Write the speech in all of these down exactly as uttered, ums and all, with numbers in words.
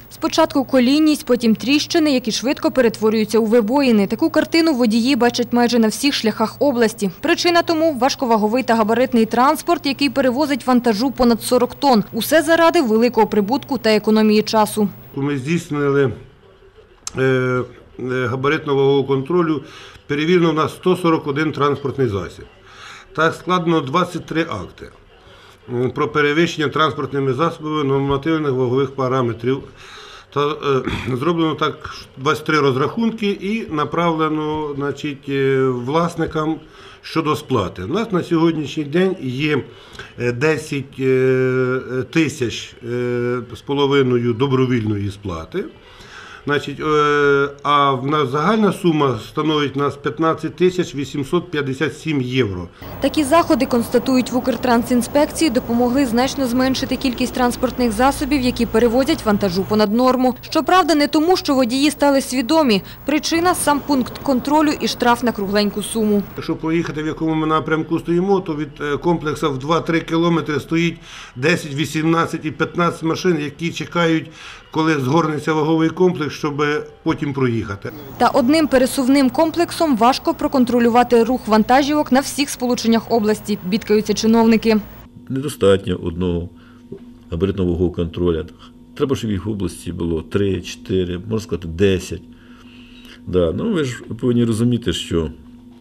Спочатку колійність, потім тріщини, які швидко перетворюються у вибоїни. Таку картину водії бачать майже на всіх шляхах області. Причина тому – важковаговий та габаритний транспорт, який перевозить вантажу понад сорок тонн. Усе заради великого прибутку та економії часу. Ми здійснили габаритно-вагового контролю, перевірено в нас сто сорок один транспортний засіб. Так складено двадцять три акти про перевищення транспортними засобами нормативних вагових параметрів. Та, е, зроблено так двадцять три розрахунки і направлено, значить, власникам щодо сплати. У нас на сьогоднішній день є десять тисяч з половиною добровільної сплати. Значить, а в нас загальна сума становить у нас п'ятнадцять тисяч вісімсот п'ятдесят сім євро. Такі заходи, констатують в Укртрансінспекції, допомогли значно зменшити кількість транспортних засобів, які перевозять вантажу понад норму. Щоправда, не тому, що водії стали свідомі. Причина – сам пункт контролю і штраф на кругленьку суму. Якщо поїхати, в якому ми напрямку стоїмо, то від комплексу в два-три кілометри стоїть десять, вісімнадцять і п'ятнадцять машин, які чекають, коли згорнеться ваговий комплекс, щоб потім проїхати. Та одним пересувним комплексом важко проконтролювати рух вантажівок на всіх сполученнях області, бідкаються чиновники. Недостатньо одного габаритно-вагового контролю. Треба, щоб їх в області було три, чотири, можна сказати, десять. Да, ну, ви ж повинні розуміти, що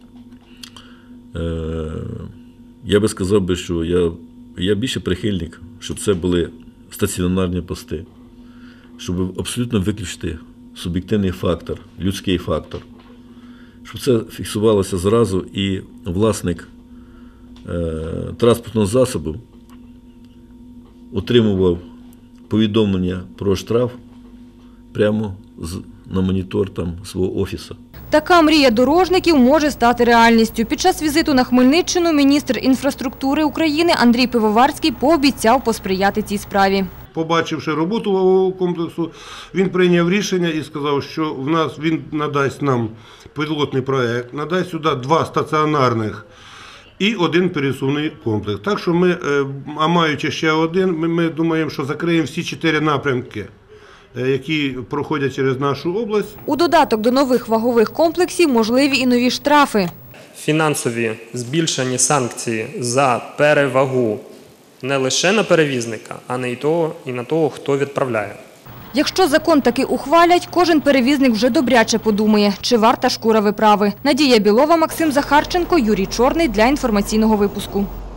е, я би сказав, би, що я, я більше прихильник, щоб це були стаціонарні пости. Щоб абсолютно виключити суб'єктивний фактор, людський фактор. Щоб це фіксувалося зразу і власник е, транспортного засобу отримував повідомлення про штраф прямо з, на монітор там, свого офісу. Така мрія дорожників може стати реальністю. Під час візиту на Хмельниччину міністр інфраструктури України Андрій Пивоварський пообіцяв посприяти цій справі. Побачивши роботу вагового комплексу, він прийняв рішення і сказав, що в нас він надасть нам пілотний проєкт, надасть сюди два стаціонарних і один пересувний комплекс. Так що ми, а маючи ще один, ми, ми думаємо, що закриємо всі чотири напрямки, які проходять через нашу область. У додаток до нових вагових комплексів можливі і нові штрафи. Фінансові збільшені санкції за перевагу не лише на перевізника, а не і, того, і на того, хто відправляє. Якщо закон таки ухвалять, кожен перевізник вже добряче подумає, чи варта шкура виправи. Надія Білова, Максим Захарченко, Юрій Чорний для інформаційного випуску.